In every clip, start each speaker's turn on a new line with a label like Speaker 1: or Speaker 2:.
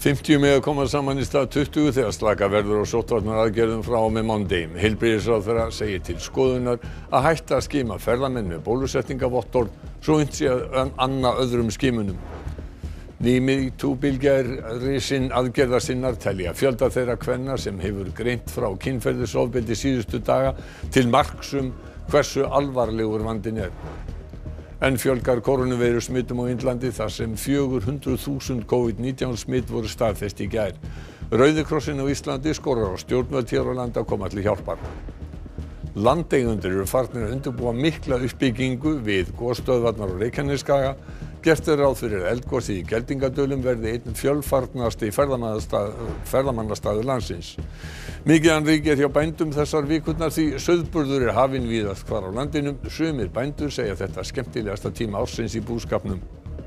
Speaker 1: 50 mega koma saman í stað 20 þegar slaka verður á sóttvarnaaðgerðum frá og með mánudeginum. Heilbrigðisráðherra segir til skoðunar að hætta að skima ferðamenn með bólusetningarvottorð svo unnt sé að anna öðrum skimunum. Ný MeToo-bylgja risin aðgerðarsinnar telja fjölda þeirra kvenna sem hefur greint frá kynferðisofbeldi síðustu daga til marks hversu alvarlegur vandinn er. Enn fjölgar kórónuveirusmitum á Indlandi þar sem 400.000 COVID-19 smit voru staðfest í gær. Rauði krossinn á Íslandi skorar á stjórnvöld hér á landi að koma til hjálpar. Landeigendur eru farnir að undirbúa mikla uppbyggingu við gosstöðvarnar á Reykjanesskaga. Gert er ráð fyrir eldgosi í Geldingadölum verði einn fjölfarnasti ferðamannastaður landsins. Mikið annríki hjá bændum þessar vikurnar því sauðburður er hafinn víðast hvar á landinu. Sumir bændur segja þetta skemmtilegasta tíma ársins í búskapnum.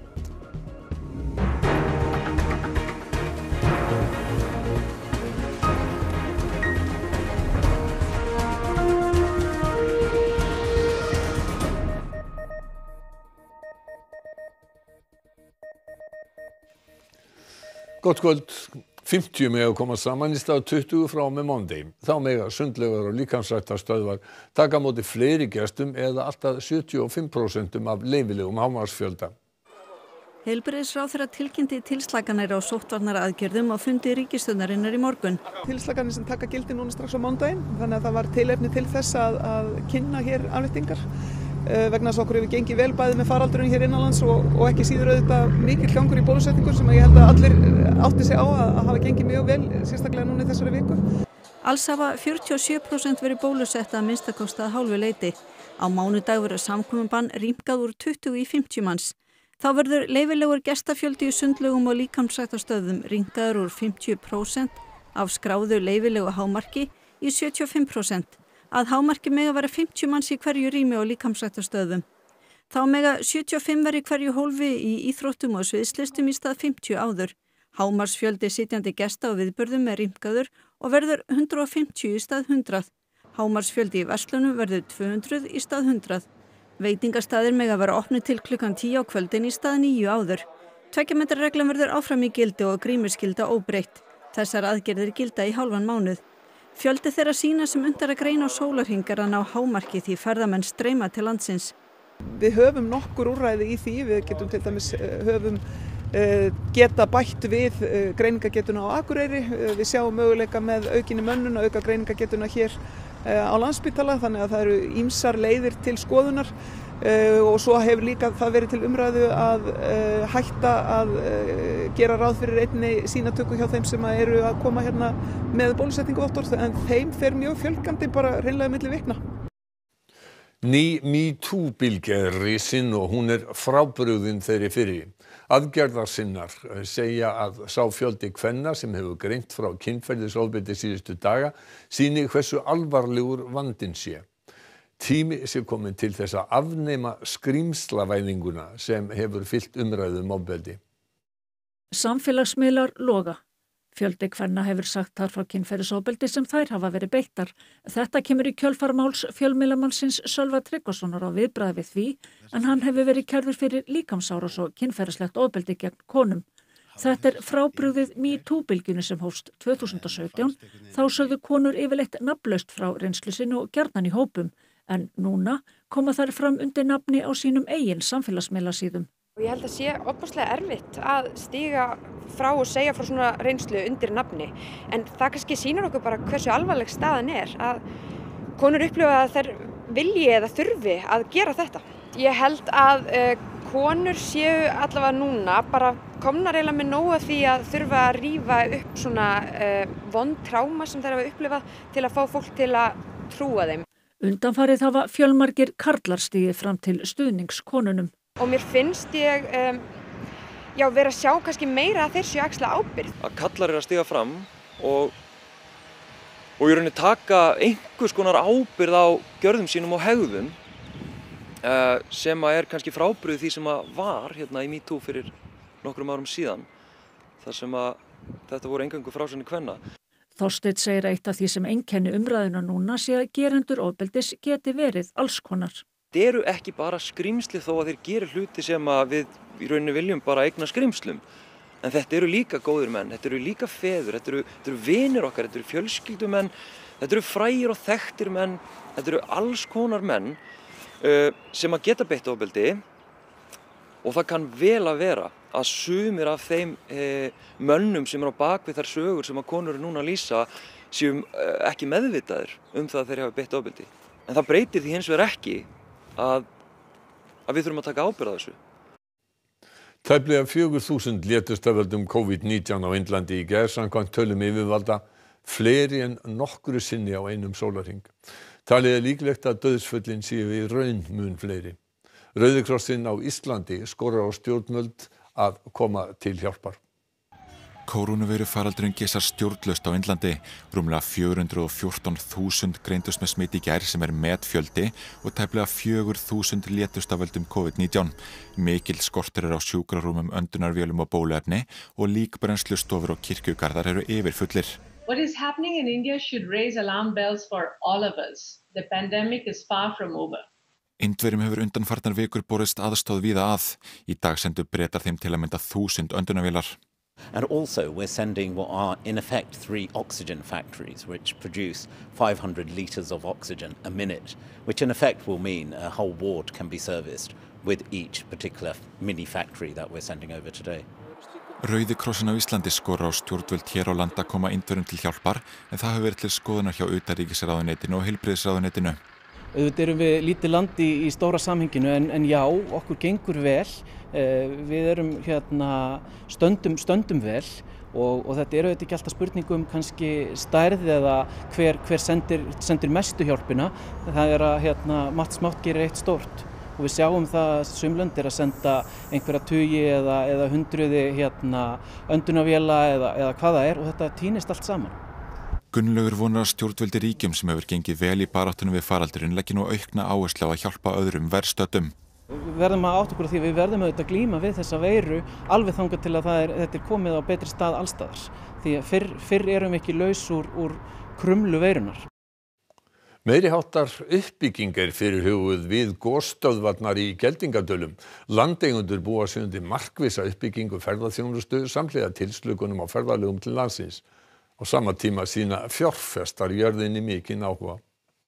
Speaker 1: Gott kvöld. 50 mega koma saman í stað 20 frá og með mánudegi. Þá mega sundlaugar og líkamsræktarstöðvar taka á móti fleiri gestum eða allt að 75% af leyfilegum hámarksfjölda.
Speaker 2: Heilbrigðisráðherra tilkynnti tilslakanir á sóttvarnaaðgerðum á fundi ríkisstjórnarinnar í morgun.
Speaker 3: Tilslakanir sem taka gildi núna strax á mánudaginn, þannig að það var tilefni til þess að kynna hér afléttingar. Vegna þess að okkur hefur gengið vel bæði með faraldurinn hér innanlands og ekki síður auðvitað mikill gangur í bólusetningur sem ég held að allir átti sig á að hafa gengið mjög vel, sérstaklega núna í þessari viku.
Speaker 2: Alls hafa 47% verið bólusetta að minnstakosti að hálfu leyti. Á mánudag verður samkomubann rýmkað úr 20 í 50 manns. Þá verður leyfilegur gestafjöldi í sundlaugum og líkamsræktarstöðvum rýmkaður úr 50% af skráðu leyfilegu hámarki í 75%. Að hámarki mega vera 50 manns í hverju rými og líkamsræktarstöðvum. Þá mega 75 vera í hverju hólfi í íþróttum og sviðslistum í stað 50 áður. Hámarksfjöldi sitjandi gesta og viðburðum er rýmkaður og verður 150 í stað 100. Hámarksfjöldi í verslunum verður 200 í stað 100. Veitingastaðir mega vera opnu til klukkan 10 á kvöldin í stað 9 áður. 2 metra reglan verður áfram í gildi og grímuskylda óbreytt. Þessar aðgerðir gilda í hálfan mánuð. Fjöldi þeirra sýna sem unnt er að greina á sólarhringar að ná hámarki því ferðamenn streyma til landsins.
Speaker 3: Við höfum nokkur úrræði í því, við getum til dæmis geta bætt við greiningagetuna á Akureyri, við sjáum möguleika með aukinni mönnun að auka greiningagetuna hér á Landspítala, þannig að það eru ýmsar leiðir til skoðunar og svo hefur líka það verið til umræðu að hætta að gera ráð fyrir einni sýnatöku hjá þeim sem eru að koma hérna með bólusetningarvottorð, en þeim fer mjög fjölgandi bara hreinlega milli vikna.
Speaker 1: Ný MeToo-bylgja er risin og hún er frábrugðin þeirri fyrri. Aðgerðarsinnar segja að sá fjöldi kvenna sem hefur greint frá kynferðisofbeldi síðustu daga sýni hversu alvarlegur vandinn sé. Tími sé kominn til þess að afnema skrímslavæðinguna sem hefur fylgt umræðu ofbeldi.
Speaker 4: Samfélagsmiðlar loga. Fjöldi kvenna hefur sagt þar frá kynferðisofbeldi sem þær hafa verið beittar. Þetta kemur í kjölfar máls fjölmiðlamannsins Sölva Tryggvasonar á viðbragði við því, en hann hefur verið kærður fyrir líkamsárás og kynferðislegt ofbeldi gegn konum. Þetta er frábrugðið MeToo-bylgjunni sem hófst 2017. Þá sögðu konur yfirleitt nafnlaust frá reynslu sinni og gjarnan í hópum, en núna koma þær fram undir nafni á sínum eigin samfélagsmiðlasíðum.
Speaker 5: Ég held að sé ofboðslega erfitt að stíga frá og segja frá svona reynslu undir nafni, en það kannski sýnir okkur bara hversu alvarleg staðan er að konur upplifa að þær vilji eða þurfi að gera þetta. Ég held að konur séu allavega núna bara komnar eiginlega með nóg af því að þurfa að rífa upp svona vond tráma sem þær hafa upplifað til að fá fólk til að trúa þeim.
Speaker 4: Undanfarið hafa fjölmargir karlar stigið fram til stuðnings konunum.
Speaker 5: Og mér finnst ég vera að sjá kannski meira að þeir séu axla ábyrgð.
Speaker 6: Að kallar eru að stiga fram og í rauninni taka einhvers konar ábyrgð á gjörðum sínum og hegðun sem er kannski frábrugðið því sem var hérna í MeToo fyrir nokkrum árum síðan. Þar sem þetta voru eingöngu frásögn kvenna.
Speaker 4: Þorsteinn segir eitt af því sem einkenni umræðuna núna sé að gerendur ofbeldis geti verið alls konar.
Speaker 6: Þeir eru ekki bara skrímsli þó að þeir geri hluti sem við í rauninni viljum bara eigna skrímslum. En þetta eru líka góðir menn, þetta eru líka feður, þetta eru vinir okkar, þetta eru fjölskyldumenn, þetta eru frægir og þekktir menn, þetta eru alls konar menn sem að geta beitt ofbeldi og það kann vel að vera að sumir af þeim mönnum sem eru á bakvið þær sögur sem að konur núna lýsa séu ekki meðvitaðir það að þeir hafa beitt ofbeldi. En það breytir því hins vegar ekki að við þurfum að taka ábyrgð á þessu.
Speaker 1: Tæplega 4.000 létust af völdum COVID-19 á Indlandi í gær samkvæmt tölum yfirvalda, fleiri en nokkru sinni á einum sólarhring. Talið líklegt að dauðsföllin séu í raun mun fleiri. Rauði krossinn á Íslandi skorar á stjórnvöld að koma til hjálpar.
Speaker 7: Kórónuveirufaraldurinn geisar stjórnlaust á Indlandi. Rúmlega 414.000 greindust með smit í gær sem metfjöldi og tæplega 4.000 létust af völdum COVID-19. Mikil skortur á sjúkrarúmum, öndunarvélum og bóluefni og líkbrennslustofur og kirkjugarðar eru yfirfullir.
Speaker 8: What is happening in India should raise alarm bells for all of us. The pandemic is far from over.
Speaker 7: Indverjum hefur undanfarnar vikur borist aðstoð víða að. Í dag sendu Bretar þeim til að mynda 1000 öndunarvélar.
Speaker 9: And also we're sending what are in effect 3 oxygen factories which produce 500 litres of oxygen a minute, which in effect will mean a whole ward can be serviced with each particular mini factory that we're sending over today.
Speaker 7: Rauði krossinn á Íslandi skorar á stjórnvöld hér á landi að koma Indverjum til hjálpar en það hefur verið til skoðunar hjá utanríkisráðuneytinu og heilbrigðisráðuneytinu.
Speaker 10: Auðvitað erum við lítið land í stóra samhenginu en já, okkur gengur vel. Við erum stöndum vel og þetta auðvitað ekki alltaf spurning kannski stærð eða hver sendir mestu hjálpina. Það að margt smátt gerir eitt stórt og við sjáum það að sum lönd að senda einhverja tugi eða hundruði öndunarvéla eða hvað það og þetta tínist allt saman.
Speaker 7: Gunnlaugur vonar að stjórnvöld í ríkjum sem hefur gengið vel í baráttunum við faraldurinn leggi nú aukna áherslu á að hjálpa öðrum verr stöddum.
Speaker 10: Við verðum að átta okkur á því að við verðum auðvitað að glíma við þessa veiru alveg þangað til að þetta komið á betri stað allstaðar. Því að fyrr erum við ekki laus úr krumlu veirunar.
Speaker 1: Meiriháttar uppbygging fyrirhuguð við gosstöðvarnar í Geldingadölum. Landeigendur búa sig undir markvissa uppbyggingu ferðaþjónustu samhliða tilslökunum á ferðalögum til landsins. Á sama tíma sýna fjárfestar jörðinni mikinn áhuga.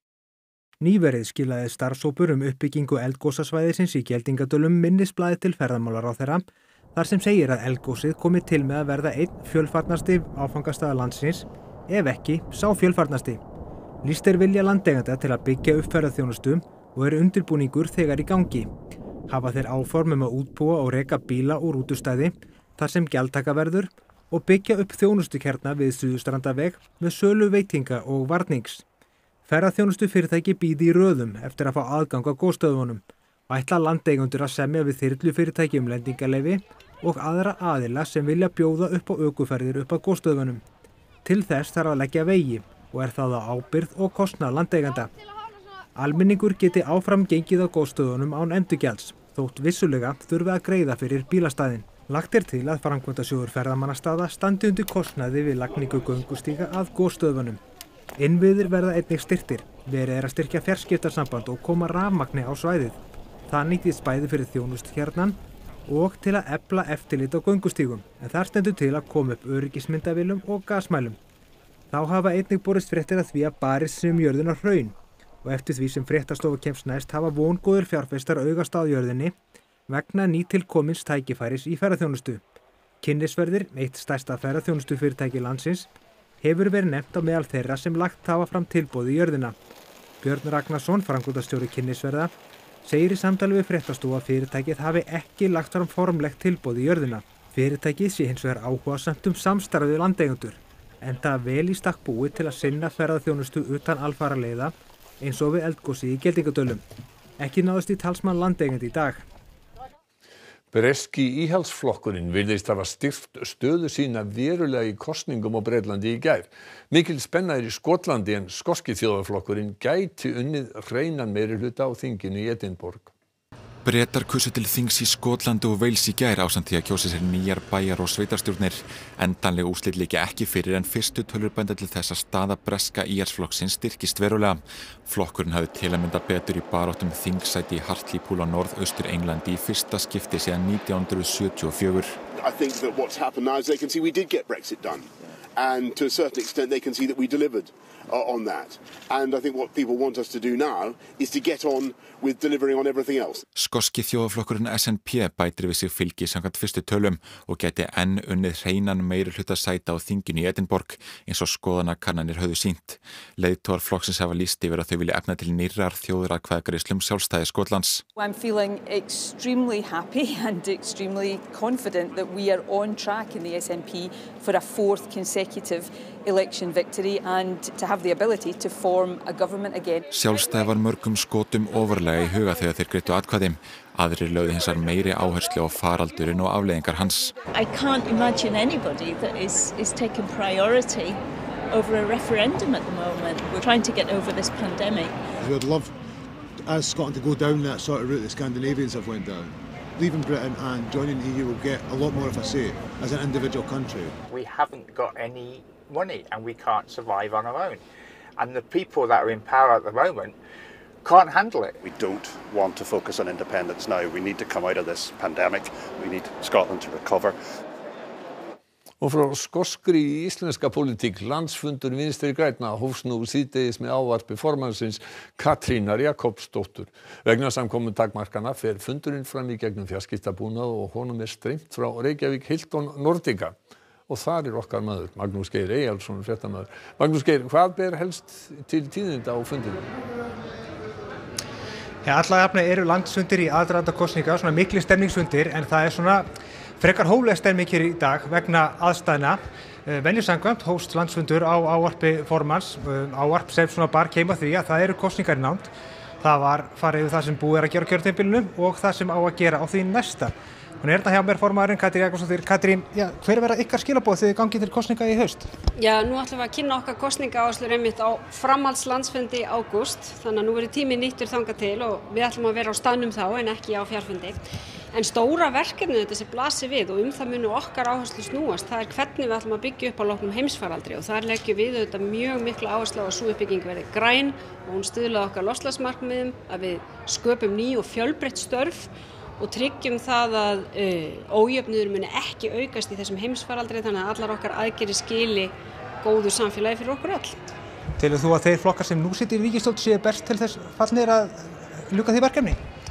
Speaker 11: Nýverið skilaði starfshópur uppbyggingu eldgosasvæðisins í Geldingadölum minnisblaði til ferðamálaráðherra þar sem segir að eldgosið komi til með að verða einn fjölfarnasti áfangastaða landsins, ef ekki sá fjölfarnasti. Lýst vilja landeigenda til að byggja upp ferðaþjónustu og undirbúningur þegar í gangi. Hafa þeir áform að útbúa og reka bíla úr útustæði þar sem gjaldtaka verður og byggja upp þjónustukjarna við Suðurstrandarveg með sölu veitinga og varnings. Ferðaþjónustufyrirtæki bíði í röðum eftir að fá aðgang að gosstöðvunum og ætla landeigendur að semja við þyrlufyrirtæki lendingarleyfi og aðra aðila sem vilja bjóða upp á ökuferðir upp að gosstöðvunum. Til þess þarf að leggja vegi og það á ábyrgð og kostnað landeigenda. Almenningur geti áfram gengið á gosstöðvunum án endurgjalds, þótt vissulega þurfi að greiða fyrir bílastæðin. Lagt til að framkvæmdasjóður ferðamannastaða standi undir kostnaði við lagningu göngustíga að gosstöðvunum. Innviðir verða einnig styrktir. Verið að styrkja fjarskiptasamband og koma rafmagni á svæðið. Það nýtist bæði fyrir þjónustukjarnan og til að efla eftirlit á göngustígum, en þar stendur til að koma upp öryggismyndavélum og gasmælum. Þá hafa einnig borist fréttir að því að barist sé jörðina hraun og eftir því sem fréttastofa kemst næst hafa vongóðir fjárfestar augast á jörðinni vegna nýtilkomins tækifæris í ferðaþjónustu. Kynnisferðir, eitt stærsta ferðaþjónustufyrirtæki landsins, hefur verið nefnt á meðal þeirra sem lagt hafa fram tilboð í jörðina. Björn Ragnarsson, framkvæmdastjóri Kynnisferða, segir í samtali við fréttastofu að fyrirtækið hafi ekki lagt fram formlegt tilboð í jörðina. Fyrirtækið sé hins vegar áhugasamt samstarf við landeigendur, en það vel í stakk búið til að sinna ferðaþjónustu utan alfaraleiða eins og við eldgosi í Geldingadölum. Ekki náðist í talsmann landeigenda í dag.
Speaker 1: Breski íhaldsflokkurinn virðist hafa styrkt stöðu sína verulega í kosningum á Bretlandi í gær. Mikil spenna í Skotlandi en skoski þjóðarflokkurinn gæti unnið hreinan meirihluta á þinginu í Edinborg.
Speaker 7: Bretar kusu til þings í Skotlandi og Wales í gær ásamt því að kjósa sér nýjar bæjar- og sveitarstjórnir. Endanleg úrslit liggja ekki fyrir en fyrstu tölur benda til þess að staða breska íhaldsflokksins styrkist verulega. Flokkurinn hafði til að mynda betur í baráttum þingsæti í Hartlepool á norðaustur Englandi í fyrsta skipti síðan 1974.
Speaker 12: I think that what's happened now is they can see we did get Brexit done. And to a certain extent they can see that we delivered on that. And I think what people want us to do now is to get on with delivering on everything else.
Speaker 7: Skoski þjóðarflokkurinn SNP bætir við sig fylgi samkvæmt fyrstu tölum og gæti enn unnið hreinan meirihluta sæta á þinginu í Edinborg eins og skoðanakannanir höfðu sýnt. Leiðtogar flokksins hafa lýst yfir að þau vilja efna til nýrrar þjóðaratkvæðagreiðslu Sjálfstæði Skotlands.
Speaker 13: I'm feeling extremely happy and extremely confident that we are on track in the SNP for a fourth consecutive election victory and to have the ability to form a government again.
Speaker 7: Sjálfstæði var mörgum Skotum ofarlega í huga þegar þeir greiddu atkvæði. Aðrir lögðu hins vegar meiri áherslu á faraldurinn og afleiðingar hans.
Speaker 14: I can't imagine anybody that is taking priority over a referendum at the moment. We're trying to get over this pandemic.
Speaker 15: We'd love as Scotland to go down that sort of route the Scandinavians have went down. Leaving Britain and joining the EU will get a lot more of a say as an individual country.
Speaker 16: We haven't got any money and we can't survive on our own. And the people that are in power at the moment can't handle it.
Speaker 17: We don't want to focus on independence now. We need to come out of this pandemic. We need Scotland to recover.
Speaker 1: Og frá skoskri í íslenska pólitík, landsfundur Vinstri grænna hófst nú síðdegis með ávarpi formannsins Katrínar Jakobsdóttur. Vegna samkomutakmarkana fer fundurinn fram í gegnum fjarskiptabúnað og honum streymt frá Reykjavík Hilton Nordica. Og þar okkar maður, Magnús Geir Eyjálsson, fréttamaður. Magnús Geir, hvað ber helst til tíðinda á fundinum?
Speaker 11: Alla jafna eru landsfundir í aðdraganda kosninga, svona miklir stemningsfundir, en það svona frekar hófleg stemming hér í dag vegna aðstæðna. Venju samkvæmt hófst landsfundur á ávarpi formanns, ávarp sem svona bar keima því að það eru kosningar í nánd. Það var farið yfir það sem búið að gera á kjörtímabilinu og það sem á að gera á því næsta. Hún hérna hjá mér formaðurinn Katrín Jakobsdóttir. Katrín, hver verða ykkar skilaboð þegar þið gangið til kosninga í haust?
Speaker 18: Nú ætlum við að kynna okkar kosningaáherslur einmitt á framhaldslandsfundi í ágúst, þannig að nú verður tíminn nýttur þangað til og við ætlum að vera á staðnum þá en ekki á fjarfundi. En stóra verkefnið þetta sem blasir við og það munu okkar áherslur snúast, það hvernig við ætlum að byggja upp á loknum heimsfaraldri og þar leggjum við auðvitað mjög mikla áherslu á að sú uppbygging verði græn og hún stuðli að okkar loftslagsmarkmiðum, að við sköpum ný og fjölbreytt störf og tryggjum það að ójöfnuður muni ekki aukast í þessum heimsfaraldri þannig að allar okkar aðgerðir skili góðu samfélagi fyrir okkur öll.
Speaker 11: Telur þú að þeir flokkar sem nú sitja í ríkisstjórn séu best til þess fallnir að ljúka því verkefni?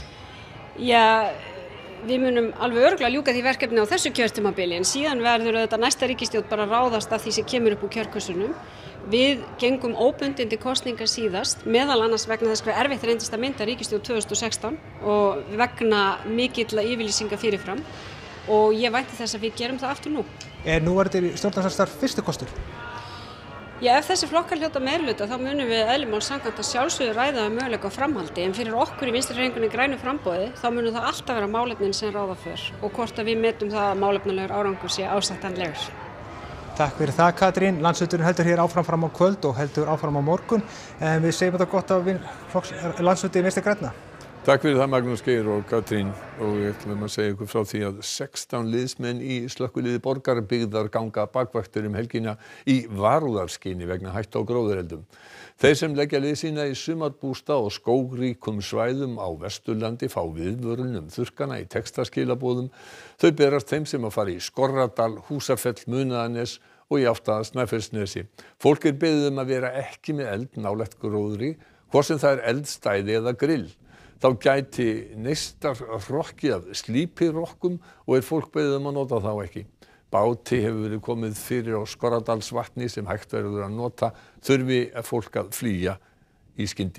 Speaker 18: Við munum alveg örugglega ljúka því verkefni á þessu kjörtímabili en síðan verður þetta næsta ríkisstjórn bara ráðast af því sem kemur upp úr kjörkössunum. Við gengum óbundin til kosninga síðast, meðal annars vegna þess hve erfitt reyndist að mynda ríkisstjórn 2016 og vegna mikilla yfirlýsinga fyrirfram og ég vænti þess að við gerum það aftur nú.
Speaker 11: Nú er þetta stjórnarsamstarf fyrsti kostur?
Speaker 18: Ef þessi flokkar hljóta meirihluta þá munum við eðli máls samkvæmt að sjálfsögðu ræða möguleika á framhaldi en fyrir okkur í Vinstri-hreyfingunni grænu framboði þá munum það alltaf vera málefnin sem ráða för og hvort að við metum það að málefnalegur árangur sé ásættanlegur.
Speaker 11: Takk fyrir það Katrín. Landsfundurinn heldur hér áfram fram á kvöld og heldur áfram á morgun en við segjum þetta gott af landsfundi Vinstri grænna.
Speaker 1: Takk fyrir það Magnús Geir og Katrín og við ætlum að segja ykkur frá því að 16 liðsmenn í slökkviliði Borgarbyggðar ganga bakvaktir helgina í varúðarskyni vegna hættu á gróðureldum. Þeir sem leggja lið sína í sumarbústa og skógríkum svæðum á Vesturlandi fá viðvörun þurrkana í textaskilaboðum. Þau berast þeim sem að fara í Skorradal, Húsafell, Munaðarnes og í átt að Snæfellsnesi. Fólk beðið að vera ekki með eld nálægt gróðri, hvort sem það eldstæði eða grill. Þá gæti neistar rokkið af slípirokkum og fólk beðið að nota þá ekki. Báti hefur verið komið fyrir á Skorradalsvatni sem hægt verður að nota þurfi fólk að flýja í skyndi.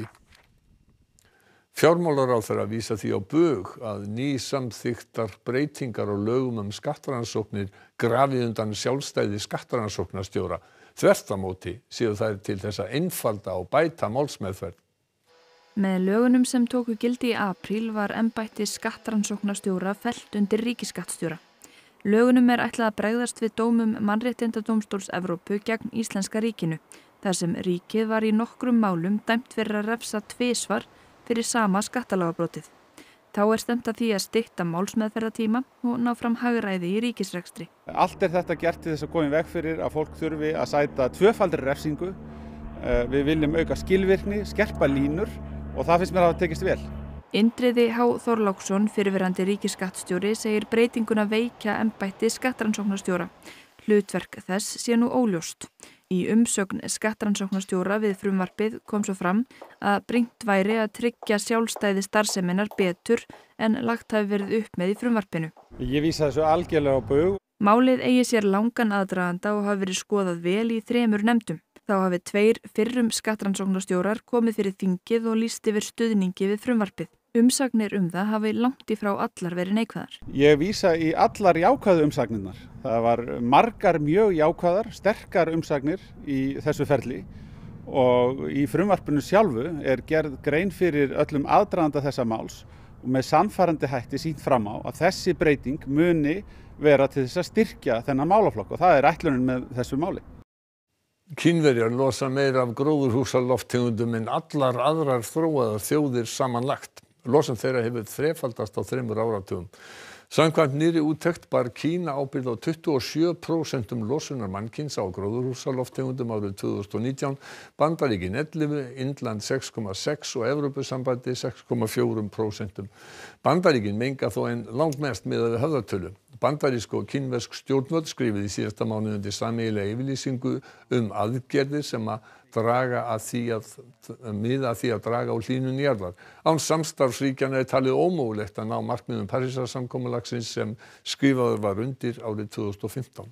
Speaker 1: Fjármálaráðherra vísa því á bug að nýsamþykktar breytingar á lögum skattrannsóknir grafi undan sjálfstæði skattrannsóknarstjóra. Þvert á móti séu þær til þess að einfalda og bæta málsmeðferð.
Speaker 19: Með lögunum sem tóku gildi í apríl var embætti skattrannsóknarstjóra fellt undir ríkisskattstjóra. Lögunum ætlað að bregðast við dómum Mannréttindadómstóls Evrópu gegn Íslenska ríkinu, þar sem ríkið var í nokkrum málum dæmt fyrir að refsa tvisvar fyrir sama skattalagabrotið. Þá stefnt að því að stytta málsmeðferðartíma og ná fram hagræði í ríkisrekstri.
Speaker 20: Allt þetta gert til þess að koma í veg fyrir að fólk þurfi að sæta tvöfaldri refsingu. Við viljum auka skilvirkni, skerpa línur og það finnst mér að hafa tekist vel.
Speaker 19: Indriði H. Þorláksson, fyrrverandi ríkisskattstjóri, segir breytinguna veikja embætti skattrannsóknarstjóra. Hlutverk þess sé nú óljóst. Í umsögn skattrannsóknarstjóra við frumvarpið kom svo fram að brýnt væri að tryggja sjálfstæði starfseminnar betur en lagt hafi verið upp með í frumvarpinu.
Speaker 20: Ég vísa þessu algjörlega á bug.
Speaker 19: Málið eigi sér langan aðdraganda og hafi verið skoðað vel í 3 nefndum. Þá hafi 2 fyrrum skattrannsóknarstjórar komið fyrir þingið og lýst yfir stuðningi við frumvarpið. Umsagnir það hafi langt í frá allar verið neikvæðar.
Speaker 20: Ég vísa í allar jákvæðu umsagnirnar. Það var margar mjög jákvæðar, sterkar umsagnir í þessu ferli og í frumvarpinu sjálfu gerð grein fyrir öllum aðdraganda þessa máls og með sannfærandi hætti sýnt fram á að þessi breyting muni vera til þess að styrkja þennan málaflokk og það ætlunin með þessu máli.
Speaker 1: Kínverjar losa meira af gróðurhúsalofttegundum en allar aðrar þróaðar þjóðir samanlagt. Losun þeirra hefur þrefaldast á 3 áratugum. Samkvæmt nýrri úttekt bar Kína ábyrgð á 27% losunar mannkyns á gróðurhúsalofttegundum árið 2019, Bandaríkin 11%, Indland 6,6% og Evrópusambandið 6,4%. Bandaríkin menga þó en langmest miðað við höfðatölu. Bandarísk og kínversk stjórnvöld skrifuðu í síðasta mánuði undir sameiginlega yfirlýsingu aðgerðir sem miða að því að draga úr hlýnun jarðar. Án samstarfsríkjanna talið ómögulegt að ná markmiðum Parísarsamkomulagsins sem skrifaður var undir árið 2015.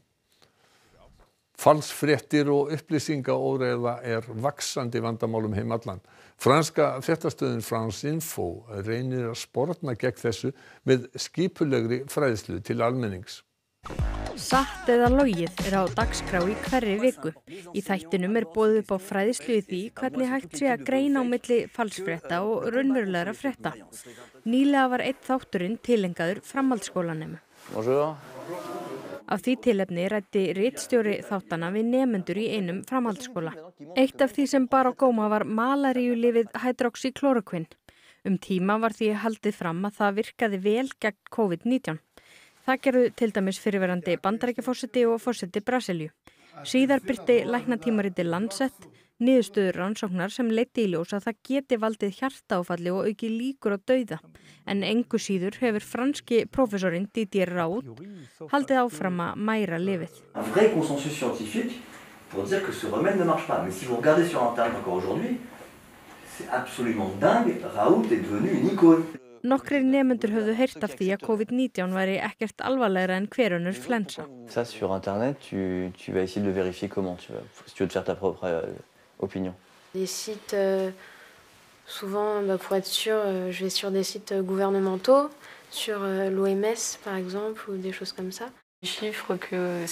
Speaker 1: Falsfréttir og upplýsingaóreiða vaxandi vandamál heim allan. Franska fréttastöðin France Info reynir að sporna gegn þessu með skipulegri fræðslu til almennings.
Speaker 21: Satt eða logið á dagskrá í hverri viku. Í þættinum boðið upp á fræðslu í því hvernig hægt sé að greina á milli falsfrétta og raunverulegra frétta. Nýlega var einn þátturinn tilengaður framhaldsskólanema.
Speaker 22: Bonjour.
Speaker 21: Af því tilefni ræddi ritstjóri þáttana við nemendur í einum framhaldsskóla. Eitt af því sem bar á góma var malaríulyfið hydroxychloroquine. Tíma var því haldið fram að það virkaði vel gegn COVID-19. Það gerðu til dæmis fyrrverandi Bandaríkjaforseti og forseti Brasilíu. Síðar birti læknatímaritið Lancet niðurstöður rannsóknar sem leiddi í ljós að það geti valdið hjartaáfalli og auki líkur á dauða. En engu síður hefur franski prófessorinn Didier Raoult haldið áfram að mæra lyfið.
Speaker 23: Un vrai consensus scientifique pour dire que ce remède ne marche pas. Mais si vous regardez sur Internet encore aujourd'hui, c'est absolument dingue. Raoult est devenu une icône.
Speaker 21: Nokkrir nemendur höfðu heyrt af því að COVID-19 væri ekkert alvarlegra en hver önnur flensa.
Speaker 23: Ça sur Internet, tu vas essayer de le vérifier comment si tu veux te faire ta propre opinion.
Speaker 24: Des sites, souvent pour être sûr, je vais sur des sites gouvernementaux, sur l'OMS par exemple ou des choses comme ça.
Speaker 25: Les chiffres que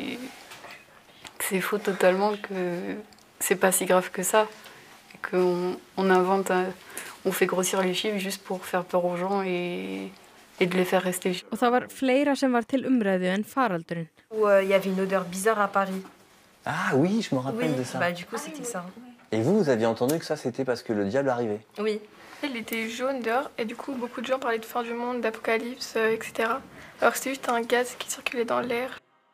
Speaker 25: c'est faux totalement, que c'est pas si grave que ça, qu'on invente. On fait grossir les chiffres juste pour faire peur aux gens et de les faire rester.
Speaker 21: Og það var fleira sem var til umræðu en faraldurinn.
Speaker 24: Il y avait une odeur bizarre à Paris.
Speaker 23: Ah oui, je me rappelle de ça.
Speaker 24: Bah du coup c'était ça.
Speaker 23: Et vous aviez entendu que ça c'était parce que le diable arrivait.
Speaker 24: Oui.
Speaker 26: Il était jaune dehors et du coup beaucoup de gens parlaient de fin du monde, d'apocalypse, etc. Alors c'était juste un gaz qui circulait dans l'air.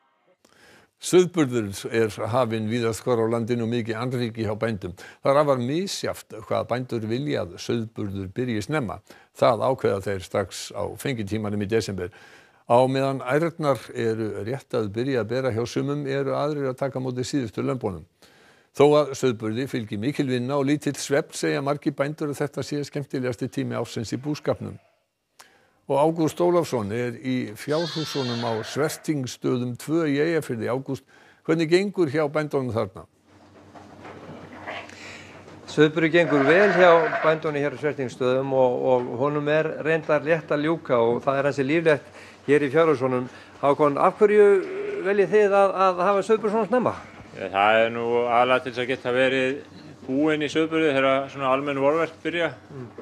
Speaker 1: Sauðburður hafinn víðast hvar á landinu og mikið annríki hjá bændum. Það er afar misjafnt hvað bændur vilja að sauðburður byrji snemma. Það ákveða þeir strax á fengitímanum í desember. Á meðan ærnar rétt að byrja að bera hjá sumum aðrir að taka móti síðustu lömbunum. Þó að sauðburði fylgi mikil vinna og lítill svefn segja margir bændur að þetta sé skemmtilegasti tími ársins í búskapnum. Og Ágúst Ólafsson í fjárhúsunum á Svertingsstöðum 2 í Eyjafirði. Ágúst, hvernig gengur hjá bændunum þarna?
Speaker 27: Sauðburður gengur vel hjá bændunum hér á Svertingsstöðum og honum reyndar létt að ljúka og það ansi líflegt hér í fjárhúsunum. Hákon, af hverju veljið þið að hafa sauðburð svona snemma?
Speaker 28: Það nú aðalega til þess að geta verið búinn í sauðburði þegar svona almenn vorverk byrja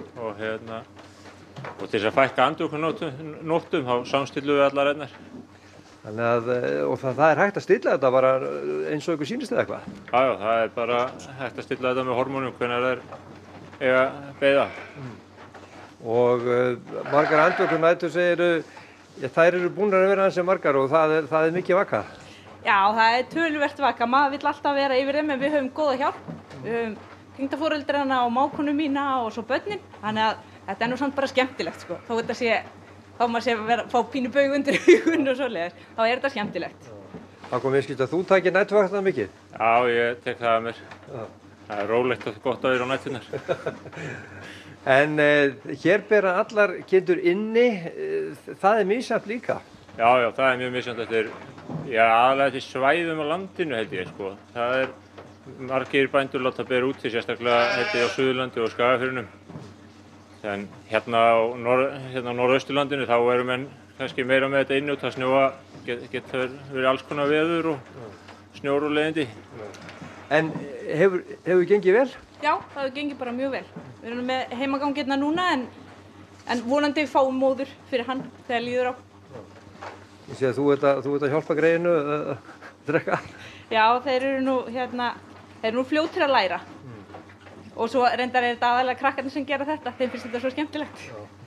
Speaker 28: og til þess að fækka andvökunóttum þá samstillum við allar ærnar.
Speaker 27: Þannig að það hægt að stilla þetta bara eins og ykkur sýnist eða eitthvað?
Speaker 28: Já, það bara hægt að stilla þetta með hormónum hvenær þær eiga beiða.
Speaker 27: Og margar andvökunætur segir, þær búnar að vera ansi margar og það mikið vaka.
Speaker 29: Já, það töluvert vaka. Maður vill alltaf vera yfir þeim en við höfum góða hjálp. Við höfum tengdaforeldrana og mákonu mína og svo börnin. Þannig að þetta nú samt bara skemmtilegt sko. Þá maður sé að fá pínu baug undir augun og svoleiðis, þá þetta skemmtilegt.
Speaker 27: Hákon, mér skilst að þú takir næturvaktina mikið?
Speaker 28: Já, ég tek það að mér. Það rólegt og gott að vera á næturnar.
Speaker 27: En hér bera allar kindur inni, það misjafnt líka?
Speaker 28: Já, það mjög misjafnt eftir, aðalega eftir svæðum á landinu held ég sko. Það margir bændur láta bera út því sérstaklega held ég á Suðurlandi og Skagafirðinum. En hérna á Norðausturlandinu þá eru menn kannski meira með þetta inni út að snjóa, getur verið alls konar veður og snjór og leiðindi.
Speaker 27: En hefur gengið vel?
Speaker 29: Já, það hefur gengið bara mjög vel. Við erum með heimagang hérna núna en vonandi fáum móður fyrir hann þegar líður á.
Speaker 27: Ég sé að þú ert að hjálpa greyinu að drekka.
Speaker 29: Já, þeir eru nú fljótir að læra. Og svo reyndar þetta aðalega krakkarnir sem gera þetta, þeim finnst þetta svo skemmtilegt.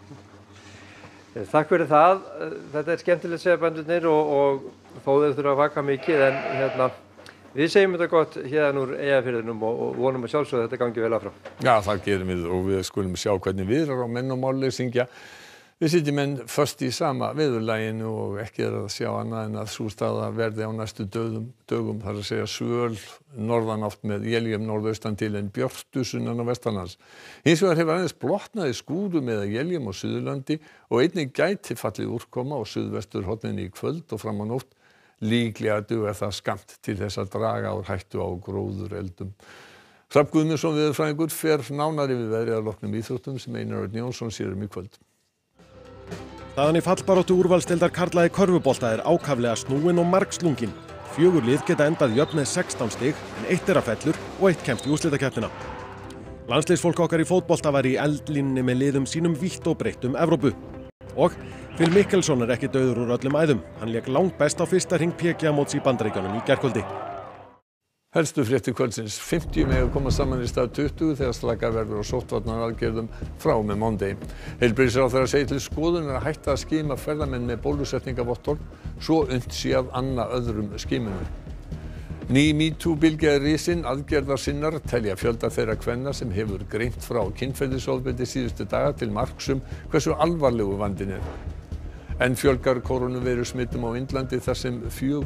Speaker 27: Takk fyrir það. Þetta skemmtilegt segja bændurnir og þó þeir þurfa að vaka mikið en við segjum þetta gott hérna úr Eyjafirðinum og vonum að sjálfsögðu að þetta gangi vel áfram.
Speaker 1: Já, það gerum við og við skulum sjá hvernig viðrar á menn og máli syngja. Við sitjum enn föst í sama veðurlaginu og ekki að sjá annað en að sú staða verði á næstu dögum, þar að segja svöl norðanátt með éljum norðaustan til en björtu sunnan á vestanlands. Hins vegar hefur aðeins blotnað í skúrum eða éljum á Suðurlandi og einnig gæti fallið úrkoma á suðvesturhorninu í kvöld og fram á nótt. Líklega dugar það skammt til þess að draga úr hættu á gróðureldum. Hrafn Guðmundsson veðurfræðingur fer nánar yfir veðrið að loknum íþróttum sem Einar Örn Jónsson sér í kvöld.
Speaker 2: Staðan í fallbaráttu úrvalsdeildar karla í körfubolta ákaflega snúin og margslungin. 4 lið geta endað jöfn með 16 stig en 1 þeirra fellur og 1 kemst í úrslitakeppnina. Landsliðsfólk okkar í fótbolta var í eldlínunni með liðum sínum vítt og breytt Evrópu. Og Phil Mickelson ekki dauður úr öllum æðum. Hann lék langbest á fyrsta hring PGA móts í Bandaríkjunum í gærkvöldi.
Speaker 1: Helstu fréttir kvöldsins: 50 mega koma saman í stað 20 þegar slakað verður á sóttvarnaaðgerðum frá og með mándegi. Heilbrigðisráðherra segir til skoðunar að hætta að skima ferðamenn með bólusetningarvottorð svo unnt sé að anna öðrum skimunum. Ný MeToo-bylgja er risin, aðgerðarsinnar telja fjölda þeirra kvenna sem hefur greint frá kynferðisofbeldi síðustu daga til marks hversu alvarlegu vandinn er. En fjölgar kórónuveirusmittum á Indlandi þar sem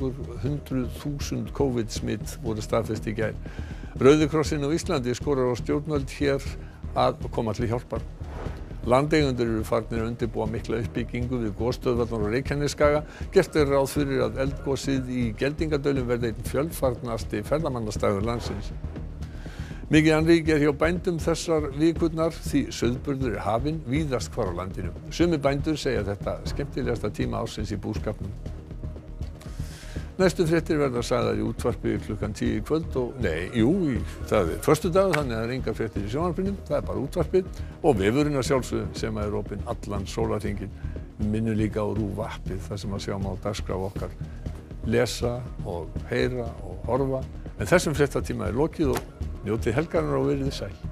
Speaker 1: 400.000 COVID-smitt voru staðfest í gær. Rauði krossinn á Íslandi skorar á stjórnvöld hér að koma til hjálpar. Landeigendur eru farnir að undirbúa mikla uppbyggingu við gosstöðvarnar á Reykjanesskaga. Gert er ráð fyrir að eldgosið í Geldingadölum verði einn fjölfarnasti ferðamannastaður landsins. Mikið annríki er hjá bændum þessar vikurnar því sauðburður er hafinn víðast hvar á landinu. Sumir bændur segja þetta skemmtilegasta tíma ársins í búskapnum. Næstu fréttir verða sagðar í útvarpi klukkan 10 í kvöld og það er föstudagur þannig að það er engar fréttir í sjónvarpinu, það er bara útvarpið og vefurinn að sjálfsögðu sem er opinn allan sólarhringinn. Við minnum líka á RÚV appið þar sem að sjá má dagskrá okkar, lesa og heyra og horfa. En þessum fréttatíma er lokið og njótið helgarinnar og verið sæl.